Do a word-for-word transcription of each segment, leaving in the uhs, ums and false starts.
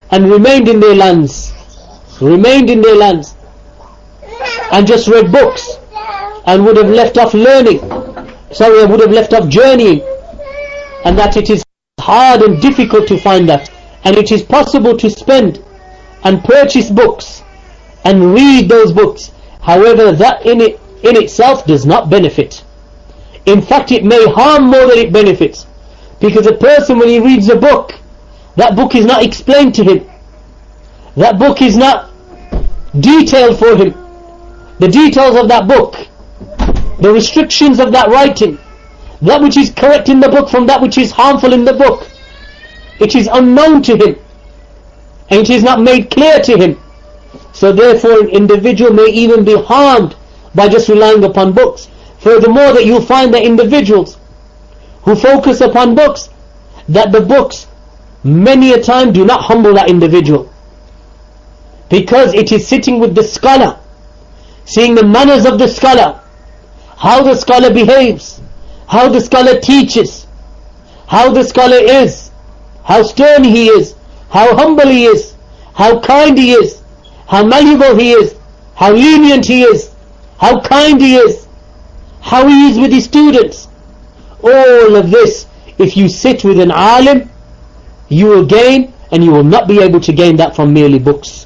and remained in their lands, remained in their lands, and just read books, and would have left off learning, sorry, would have left off journeying, and that it is hard and difficult to find that, and it is possible to spend and purchase books and read those books. However, that in it in itself does not benefit. In fact, it may harm more than it benefits, because a person, when he reads a book, that book is not explained to him, that book is not detailed for him. The details of that book, the restrictions of that writing, that which is correct in the book from that which is harmful in the book, it is unknown to him, and it is not made clear to him. So therefore an individual may even be harmed by just relying upon books. Furthermore, that you'll find that individuals who focus upon books, that the books many a time do not humble that individual, because it is sitting with the scholar, seeing the manners of the scholar, how the scholar behaves, how the scholar teaches, how the scholar is, how stern he is, how humble he is, how kind he is, how malleable he is, how lenient he is, how kind he is, how he is with his students. All of this, if you sit with an alim, you will gain, and you will not be able to gain that from merely books.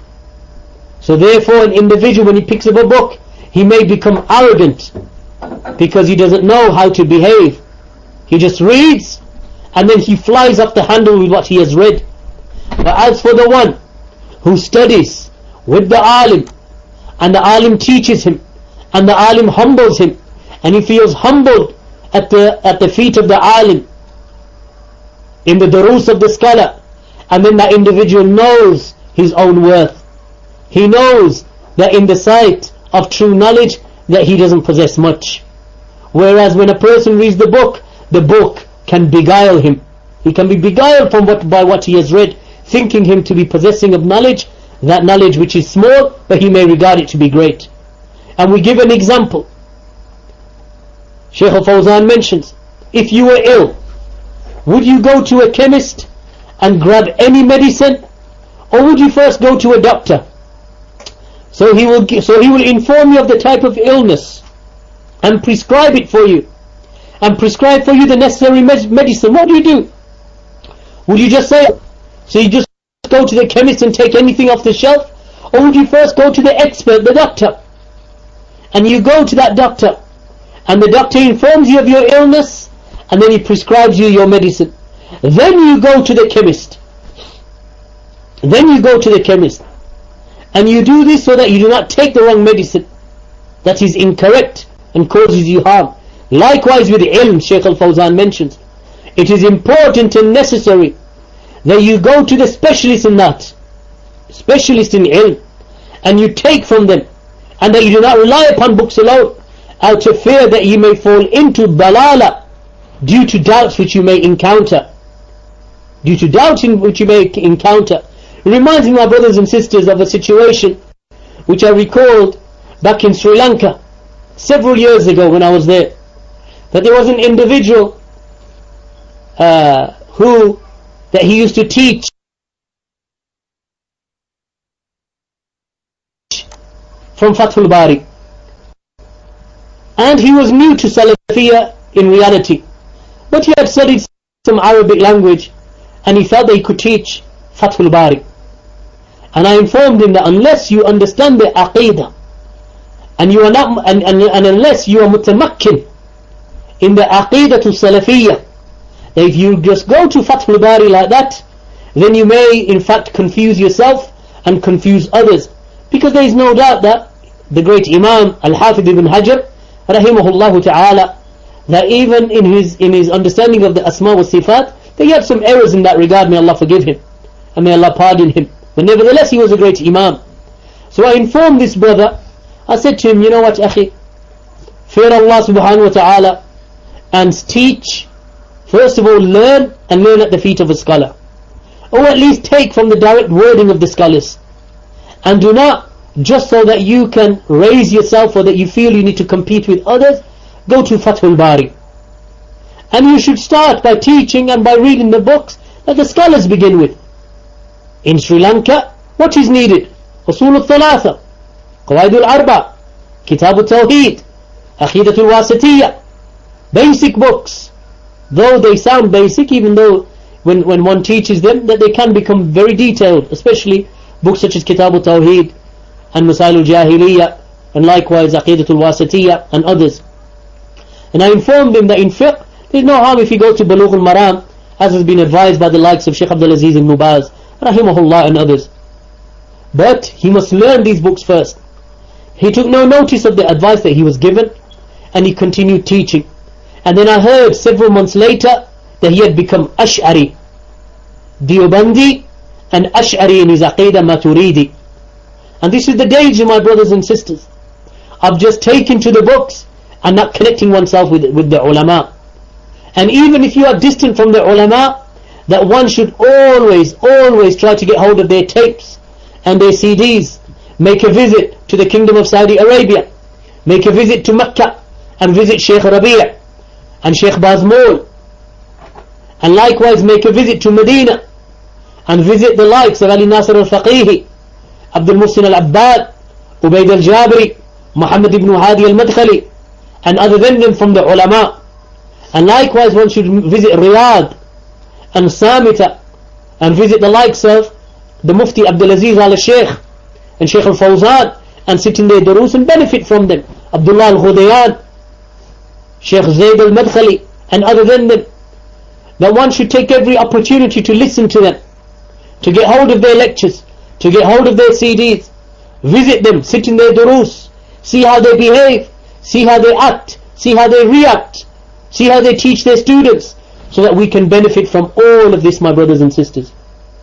So therefore an individual, when he picks up a book, he may become arrogant, because he doesn't know how to behave. He just reads, and then he flies off the handle with what he has read. But as for the one who studies with the alim, and the alim teaches him, and the alim humbles him, and he feels humbled at the at the feet of the alim, in the durus of the scholar, and then that individual knows his own worth. He knows that in the sight of true knowledge that he doesn't possess much. Whereas when a person reads the book, the book can beguile him. He can be beguiled from what by what he has read, thinking him to be possessing of knowledge, that knowledge which is small, but he may regard it to be great. And we give an example. Shaykh al-Fawzan mentions, if you were ill, would you go to a chemist and grab any medicine, or would you first go to a doctor? So he will so he will inform you of the type of illness and prescribe it for you, and prescribe for you the necessary med medicine. What do you do? Will you just say, so you just go to the chemist and take anything off the shelf? Or would you first go to the expert, the doctor? And you go to that doctor, and the doctor informs you of your illness, and then he prescribes you your medicine. Then you go to the chemist. Then you go to the chemist. And you do this so that you do not take the wrong medicine that is incorrect and causes you harm. Likewise with ilm, Shaykh al-Fawzan mentions, it is important and necessary that you go to the specialist in that, specialist in ilm, and you take from them, and that you do not rely upon books alone, out of fear that you may fall into balala, due to doubts which you may encounter. Due to doubting which you may encounter. It reminds me, my brothers and sisters, of a situation which I recalled back in Sri Lanka several years ago when I was there. That there was an individual uh, who, that he used to teach from Fathul Bari. And he was new to Salafiyya in reality. But he had studied some Arabic language, and he felt that he could teach Fathul Bari. And I informed him that unless you understand the Aqidah, and you are not, and, and, and unless you are mutamakkin in the Aqidah to Salafiyya, that if you just go to Fathul Bari like that, then you may in fact confuse yourself and confuse others. Because there is no doubt that the great Imam Al-Hafidh ibn Hajar rahimahullah ta'ala, that even in his in his understanding of the Asma wa Sifat, that he had some errors in that regard. May Allah forgive him, and may Allah pardon him. But nevertheless, he was a great Imam. So I informed this brother. I said to him, you know what, akhi, fear Allah subhanahu wa ta'ala, and teach. First of all, learn, and learn at the feet of a scholar, or at least take from the direct wording of the scholars. And do not, just so that you can raise yourself, or that you feel you need to compete with others, go to Fathul Bari. And you should start by teaching and by reading the books that the scholars begin with. In Sri Lanka, what is needed? Usul al-Thalatha, Qawaid al-Arba, Kitab al-Tawheed, Aqidat al-Wasatiyya, basic books. Though they sound basic, even though when, when one teaches them, that they can become very detailed, especially books such as Kitab al-Tawheed and Masail al-Jahiliyyah, and likewise Aqidat al-Wasatiyya and others. And I informed him that in fiqh, there's no harm if you go to Bulugh al-Maram, as has been advised by the likes of Shaykh Abdul Aziz ibn Baz, rahimahullah, and others. But he must learn these books first. He took no notice of the advice that he was given, and he continued teaching. And then I heard several months later that he had become Ash'ari, Deobandi, and Ash'ari in his Aqidah Maturidi. And this is the danger, my brothers and sisters, of just taking to the books and not connecting oneself with, with the ulama. And even if you are distant from the ulama, that one should always, always try to get hold of their tapes and their C Ds. Make a visit to the Kingdom of Saudi Arabia. Make a visit to Mecca and visit Sheikh Rabi' and Sheikh Bazmul. And likewise make a visit to Medina and visit the likes of Ali Nasir al-Faqihi, Abdul Muhsin al-Abbad, Ubayd al-Jabri, Muhammad ibn Hadi al-Madkhali, and other than them from the ulama. And likewise one should visit Riyadh and Samita and visit the likes of the Mufti Abdul Aziz al-Sheikh and Sheikh al-Fawzan, and sit in their durus and benefit from them. Abdullah al-Ghudayan, Sheikh Zayd al-Madkhali, and other than them. That one should take every opportunity to listen to them, to get hold of their lectures, to get hold of their C Ds, visit them, sit in their durus, see how they behave, see how they act, see how they react, see how they teach their students, so that we can benefit from all of this, my brothers and sisters.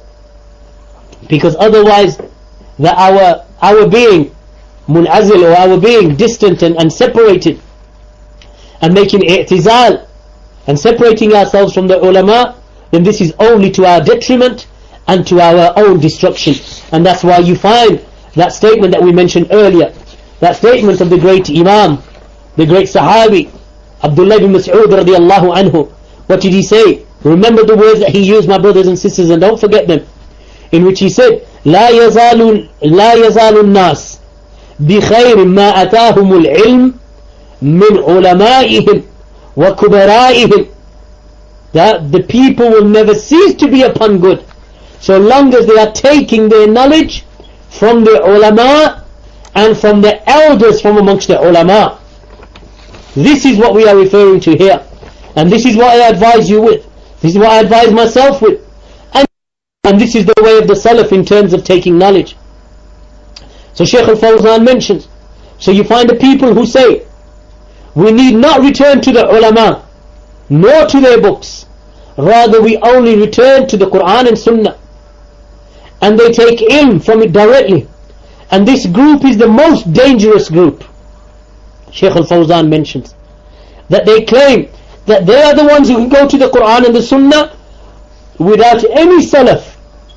Because otherwise, that our our being munazil, or our being distant and, and separated, and making i'tizal and separating ourselves from the ulama, then this is only to our detriment and to our own destruction. And that's why you find that statement that we mentioned earlier, that statement of the great Imam, the great Sahabi Abdullah ibn Mas'ud radiyallahu anhu. What did he say? Remember the words that he used, my brothers and sisters, and don't forget them. In which he said, لا يزال لا يزال الناس بخير ما أتاهم العلم من علمائهم وكبرائهم. That the people will never cease to be upon good so long as they are taking their knowledge from the ulama and from the elders from amongst the ulama. This is what we are referring to here, and this is what I advise you with. This is what I advise myself with, and, and this is the way of the Salaf in terms of taking knowledge. So Shaykh al-Fawzan mentions, so you find the people who say we need not return to the ulama nor to their books, rather we only return to the Quran and Sunnah, and they take ilm from it directly. And this group is the most dangerous group. Shaykh al-Fawzan mentions that they claim that they are the ones who can go to the Quran and the Sunnah without any Salaf,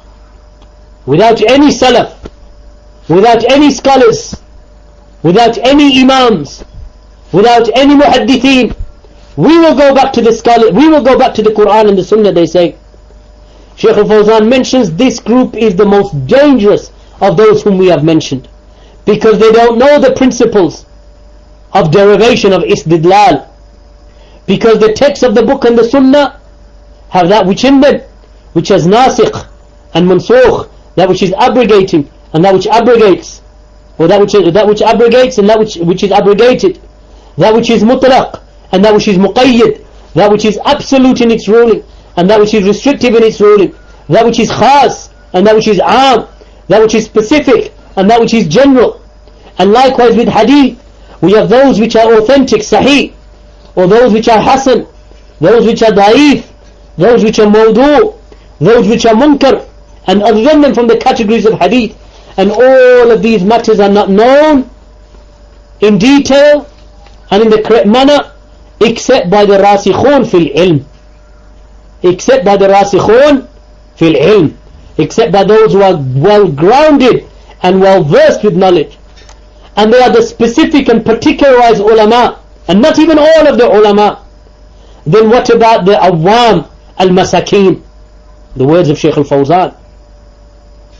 without any Salaf, without any scholars, without any Imams, without any Muhaddithin. We will go back to the scholar, we will go back to the Quran and the Sunnah, they say. Shaykh al-Fawzan mentions this group is the most dangerous of those whom we have mentioned, because they don't know the principles of derivation of istidlal, because the text of the book and the Sunnah have that which in them, which has nasikh and mansukh, that which is abrogating and that which abrogates, or that which that which abrogates and that which which is abrogated, that which is mutlaq and that which is muqayyid, that which is absolute in its ruling and that which is restrictive in its ruling, that which is khas and that which is aam, that which is specific and that which is general. And likewise with hadith, we have those which are authentic, sahih, or those which are hasan, those which are da'if, those which are mawdu', those which are munkar, and other than them from the categories of hadith. And all of these matters are not known in detail and in the correct manner except by the rasikhun fil ilm, except by the rasikhun fil ilm, except by those who are well grounded and well versed with knowledge. And they are the specific and particularized ulama, and not even all of the ulama. Then what about the awam al-masakin? The words of Shaykh al-Fawzan.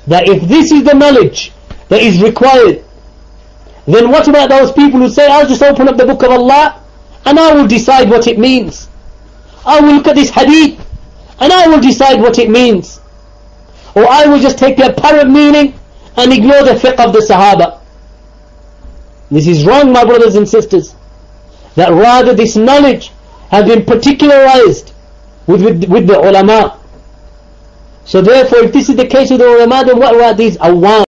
that if this is the knowledge that is required, then what about those people who say, I'll just open up the book of Allah and I will decide what it means. I will look at this hadith and I will decide what it means. Or I will just take the apparent meaning and ignore the fiqh of the Sahaba. This is wrong, my brothers and sisters. That rather this knowledge has been particularized with, with, with the ulama. So therefore, if this is the case with the ulama, then what about these awam?